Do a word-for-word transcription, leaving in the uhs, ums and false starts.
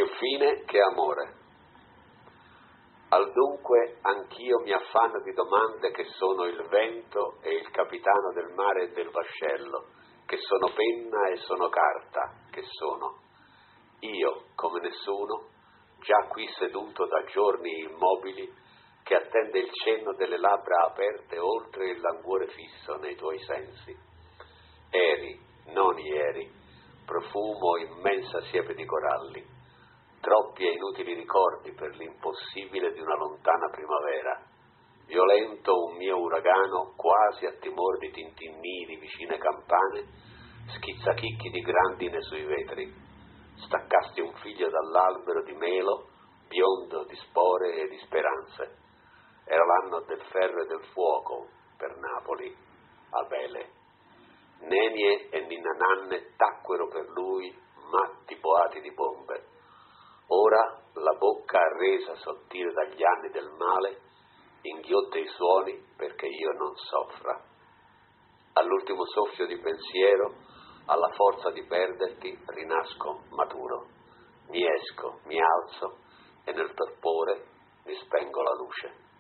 più fine che amore. Al dunque anch'io mi affanno di domande che sono il vento e il capitano del mare e del vascello, che sono penna e sono carta, che sono io, come nessuno, già qui seduto da giorni immobili, che attende il cenno delle labbra aperte oltre il languore fisso nei tuoi sensi. Eri, non ieri, profumo immensa siepe di coralli, troppi e inutili ricordi per l'impossibile di una lontana primavera, violento un mio uragano quasi a timor di tintinnii di vicine campane, schizzacchicchi di grandine sui vetri, staccasti un figlio dall'albero di melo, biondo di spore e di speranze. Era l'anno del ferro e del fuoco per Napoli, Abele. Nenie e Ninna-Nanne tacquero per lui matti boati di bombe. Ora la bocca arresa sottile dagli anni del male inghiotte i suoni perché io non soffra. All'ultimo soffio di pensiero, alla forza di perderti, rinasco maturo. Mi esco, mi alzo e nel torpore mi spengo la luce.